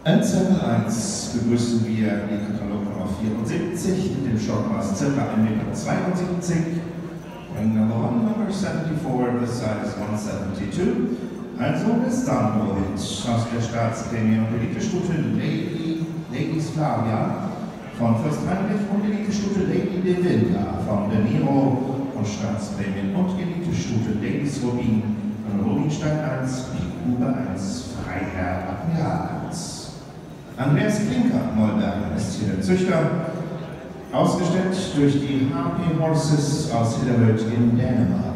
In Zirkel 1 begrüßen wir die Katalog-Nummer 74 mit dem Stockmaß ca. 1,72 m. Ring number 1, number 74, the size 172. Also ist Sandrohit aus der Staatsprämie und Elitestufe Lady Flavia von Fürst Heinrich und Elitestufe Lady de Vinda von De Niro und Staatsprämien und Elitestufe Ladies Rubin von Rubinstein 1, Huber 1, Freiherr Admiral 1. Andreas Klinker, Mollberger, ist hier der Züchter, ausgestellt durch die HP Horses aus Hillerød in Dänemark.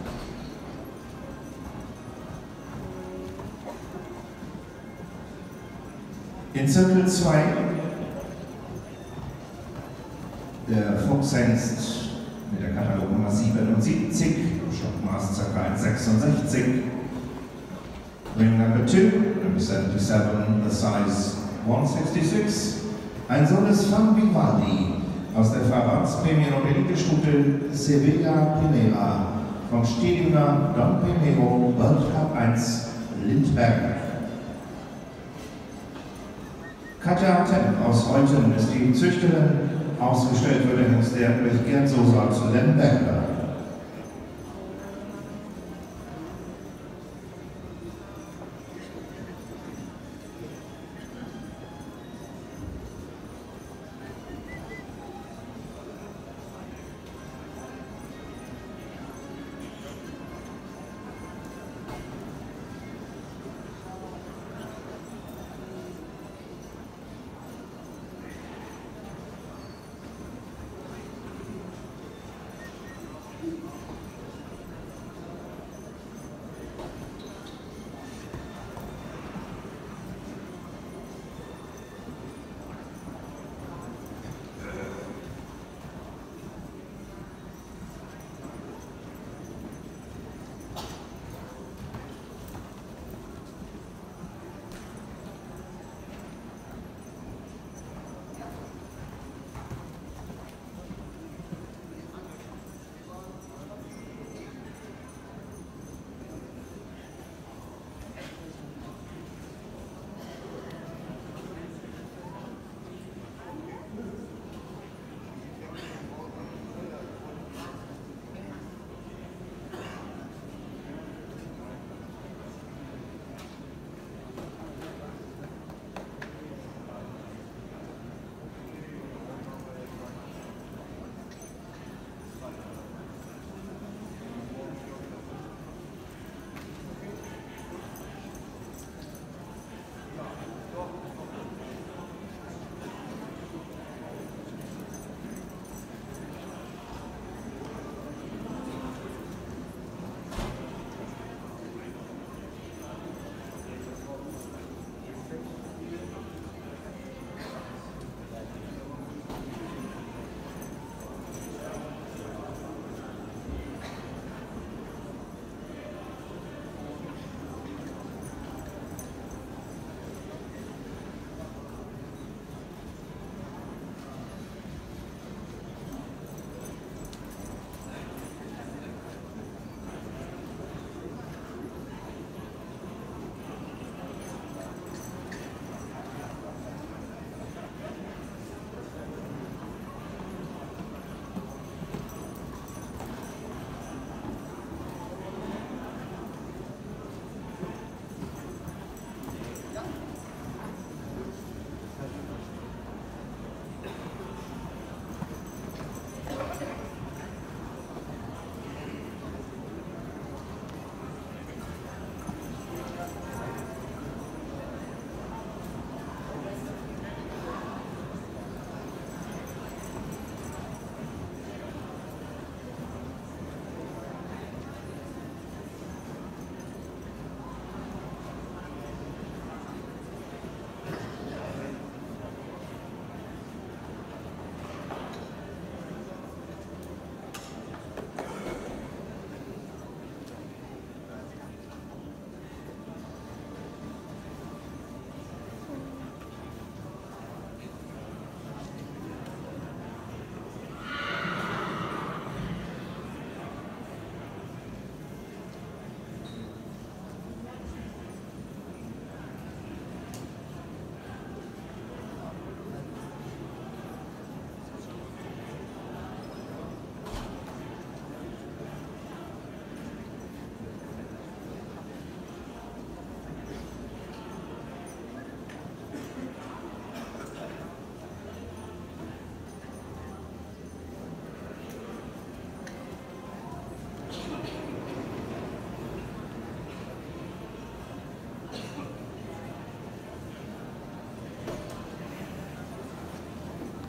In Zirkel 2 der Fuchshengst mit der Katalognummer 77, Stockmaß ca. 1,66. Ring number 2, number 77, the size 166. Ein Sohn des Van Vivaldi aus der Verbandsprämien- und Elitestufe Sevilla Primera vom Stedinger Don Primero World Cup 1 Lindberg. Katja Tepp aus Reuten ist die Züchterin, ausgestellt wird der Hengst der durch Gerd Sosa zu Lemberger.